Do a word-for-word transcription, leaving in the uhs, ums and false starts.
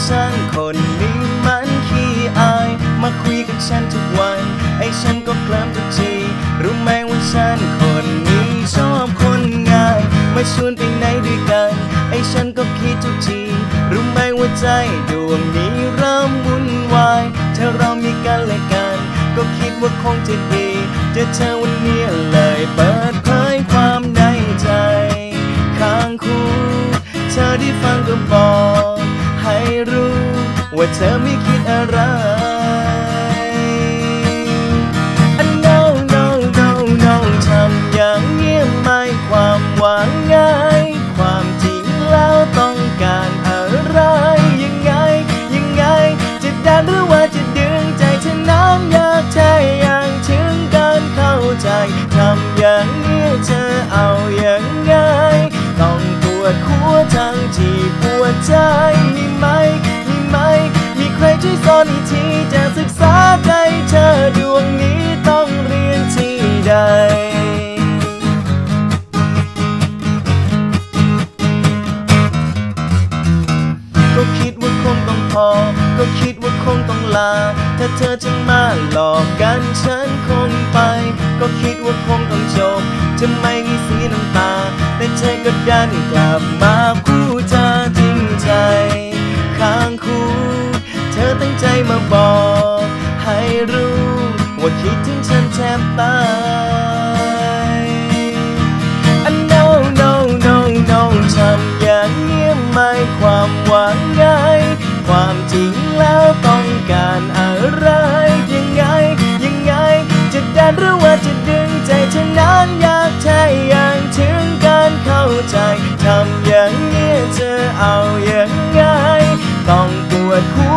ฉันคนนี้มันขี้อายมาคุยกับฉันทุกวันไอ้ฉันก็เคลิ้มทุกทีรู้ไหมว่าฉันคนนี้ชอบคนง่ายมาชวนไปไหนด้วยกันไอ้ฉันก็คิดทุกทีรู้ไหมว่าใจดวงนี้เริ่มวุ่นวายถ้าเรามีกันและกันก็คิดว่าคงจะดีเจอเธอวันนี้เลยเปิดเผยความในใจข้างคู่เธอได้ฟังก็บอกให้รู้ว่าเธอไม่คิดอะไร no no no no ทำอย่างเงียบไม่ความหวังง่ายความจริงแล้วต้องการอะไรยังไงยังไงจะดันหรือว่าจะดึงใจเธอนั้นอยากแท้อย่างถึงการเข้าใจทำอย่างนี้เธอเอาอย่างไงต้องปวดหัวทั้งที่ปวดใจมีไหมมีไหมมีใครช่วยสอนอีกทีจะศึกษาใจเธอดวงนี้ต้องเรียนที่ใดก็คิดว่าคงต้องพอก็คิดว่าคงต้องลาถ้าเธอจะมาหลอกกันฉันคงไปก็คิดว่าคงต้องจบจะไม่มีเสียน้ำตาแต่เธอก็ดันกลับมาคู่เธอจริงใจข้างคู่เธอตั้งใจมาบอกให้รู้ว่าคิดถึงฉันแทบตาย no no no no ทำอย่างเงียบไม่ความหวังง่ายความจริงแล้วต้องการอะไรยังไงยังไงจะดันหรือว่าจะดึงใจเธอนั้นอยากแท้อย่างถึงการเข้าใจทำอย่างนี้เธอเอาอย่างไงต้องปวดหัว